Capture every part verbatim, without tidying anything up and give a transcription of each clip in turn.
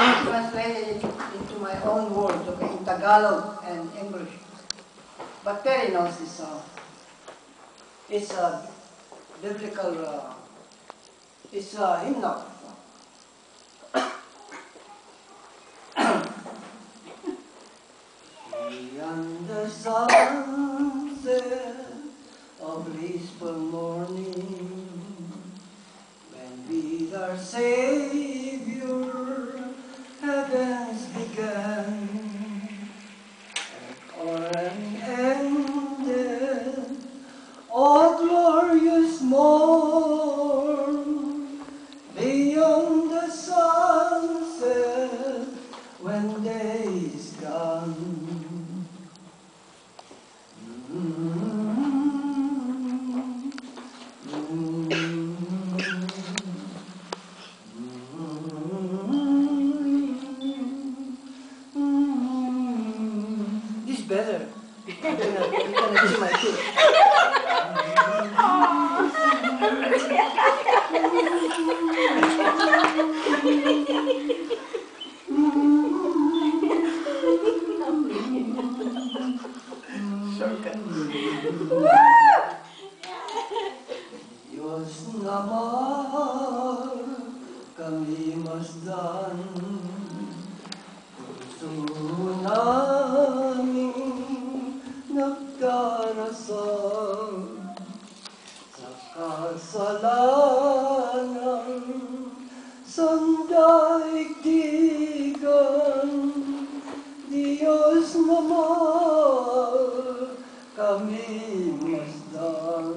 translated it into my own words, okay, in Tagalog and English. But Terry knows this song. It's a biblical, uh, it's a hymnal. Beyond the sunset of blissful morning, when with our Savior heavens began, and ended, all glorious morn, beyond the sunset, when day is gone. This is better. You can see my tooth. Diyos naman, kami masdan, puso namin nagdarasal sa kasalanan sandaigdigan. Diyos naman, kami masdan.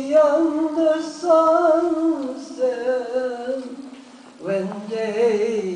Beyond the sunset, when day